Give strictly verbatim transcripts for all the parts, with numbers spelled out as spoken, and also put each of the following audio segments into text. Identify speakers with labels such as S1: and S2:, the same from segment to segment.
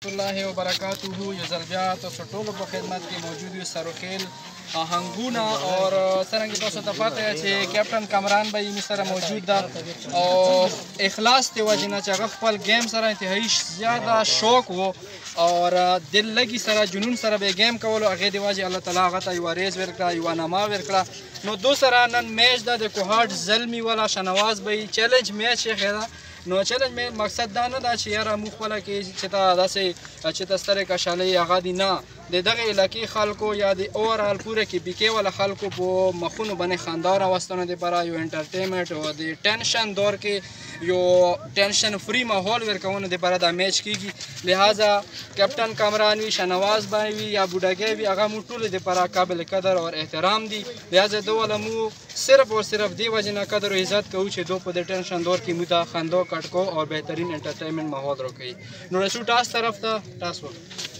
S1: الله وبرکاته. یو ځل بیا تاسو ټولو په خدمت کې موجود یو سروخیل آهنګونه او څرنګه تاسو ته پته چې کیپټن کامران به یې سره موجود ده او اخلاص دی وجه نه چې هغه خپل گیم سره انتهایی زیاده شوق وو او دل لګي سره جنون سره به گیم کولو هغه دی وجه الله تعالی هغه ته یو ریز ورکړه یو نامه ورکړه. نو دو سره نن میچ ده د کوهاټ زلمی والا شنواز به چیلنج میچ یې خیره. نو چیلنج می مقصد دا نه ده چې یاره موږ خپله کې چې ته داسې چې ته سترې کشالۍ هغه دي نه د دغه علاقې خلکو یا د اوورال پوره کې بیکې والا خلکو په مخونو باندې خندا راوستنو دپاره یو انټرټینمنټ او د ټینشن دور کې یو ټینشن فری ماحول ورکونو دپاره دا میچ کیږي. لہذا کیپټن کامران وي شنواز بای وي یا بوډاګی وي هغه موږ ټولو دپاره قابل قدر او احترام دي. لہذا دو والا موږ صرف اور صرف دی وجه نه قدر او عزت کوو چې دو په د ټینشن دور کې موږ ته خندو کټکو او بهترین انټرټینمنټ ماحول راکوي. نو رسو ټاس طرف ته ټاس وکړو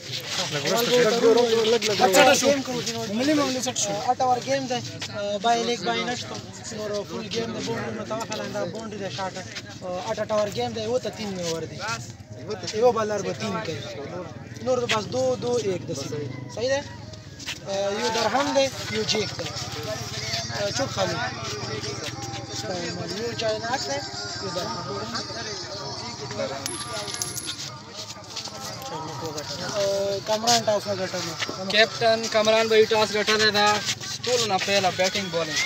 S2: ملي معاملې سټ شو اټ اور گیم ده بای لیگ بای نشته نور فول گیم ده بونډ متوقع لنده بونډ ده شاټ اټ اټ اور گیم ده و ته تین میں ور دي یو بالر به تین کوي نور بس دو دو ایک ده صحیح ده. یو درهم ده یو جیک ده چوک خالی یو چای نه اخله یو درهم کامران ټاس ګټل.
S1: کیپټن کامران به ټاس ګټل دا ټول نه پهلا بیټینګ بالینګ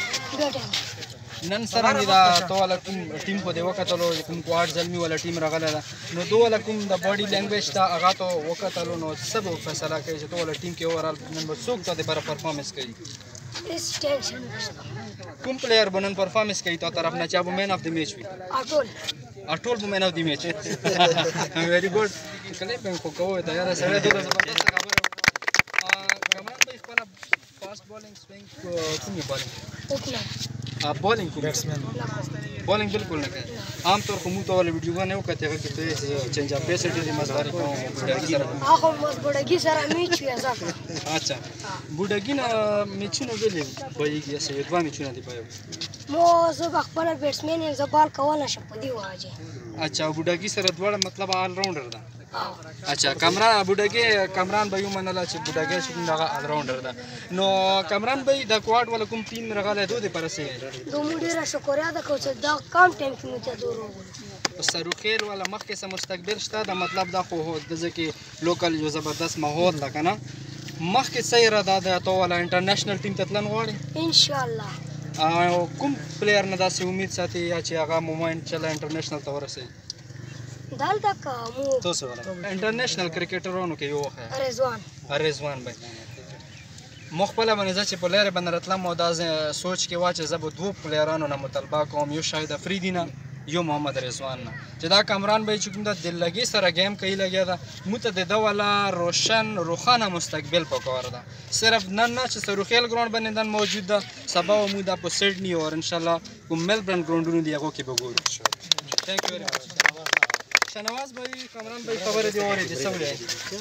S1: نن سره دا تو والا کوم ټیم په دی وکتلو کوم کوارټ زلمی والا ټیم راغله ده نو دو والا کوم د باډي لینګویج تا هغه ته وکتلو نو سب فیصله کوي چې تو والا ټیم کې اوورال نن به څوک ته د بر پرفارمنس کوي
S3: اس ټینشن
S1: کوم پلیئر بنن پرفارمنس کوي تو طرف نه چا به مین اف د میچ وي
S3: اټول
S1: اټول به مین اف د میچ ویری ګډ کله به خو کوو ته یاره سره دوه زبردست خبره کامران به خپل فاست بالینګ سوینګ کومه بالینګ
S3: اوپنر
S1: بالینګ کوم بیټسمن بالینګ بالکل نه کوي. عام طور په موږ ته ول ویډیو نه وکړه هغه کې ته چینج اپ پیسټ دې مزداري کوم بوډاګی
S3: هغه مس بوډاګی سره میچ وی ځکه
S1: اچھا بوډاګی نه میچونه ویلې بایګي اسه دوه میچونه دی پایو
S3: مو زه خپل بیټسمن یم زه بال کول نشم په دی واجه.
S1: اچھا بوډاګی سره دوړ مطلب آل راونډر ده. اچھا کامران بوډاګی کامران به یو منله چې بوډاګی چې دغه آل راونډر ده. نو کامران به د کوارټ ولا کوم ټیم راغله دوه د پرسه
S3: دوه ډیره شکریا ده چې دا کم ټیم کې مو ته دورو
S1: سروخیل ولا مخکې سم مستقبل شته دا مطلب دا خو د ځکه لوکل یو زبردست ماحول ده کنه مخکې سیر ده د تو ولا انټرنیشنل ټیم ته تلن غواړي
S3: ان شاء الله.
S1: او کوم پلیئر نه داسې امید ساتي یا چې هغه مومنت چله انټرنیشنل ته ورسي
S3: دلته کومو
S1: تاسو ولا انټرنیشنل کرکټرونو کې یو خه
S3: رضوان
S1: رضوان بھائی مخبله باندې چې پلیئر باندې راتلم او دا سوچ کې واچ زب دوه پلیئرانو نه مطالبه کوم یو شاید افریدی نه یو محمد رضوان نه چې دا کامران به چې کوم د دل لګي سره گیم کوي لګیا دا متعدد ولا روشن روخانه مستقبل پکور ده صرف نن نه چې سروخیل ګراوند باندې نن موجود ده سبا مو دا په سیډنی او ان شاء الله کوم ملبورن ګراوندونو دی هغه کې به ګورو. ثانک یو ویری مچ. شنواز بھائی کامران بھائی خبر دی اورې دي سمونه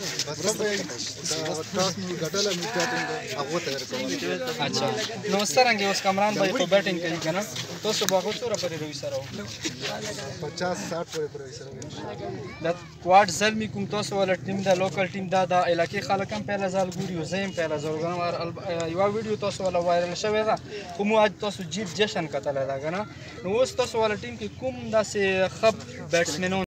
S1: اچھا نو سترنګ اوس کامران بھائی په بیټینګ کوي کنه تاسو به هغه سره پرې روي سره
S4: پچاس ساठ پورې پرې سره
S1: دا کوارټ زلمی کوم تاسو ول ټیم دا لوکل ټیم دا د علاقې خلک هم په لزال ګوري او زم په لزال ګورم یو ویډیو تاسو ول وایرل شوی دا کوم اج تاسو جیت جشن کتل دا کنه نو اوس تاسو ول ټیم کې کوم داسې خب بیټسمنونو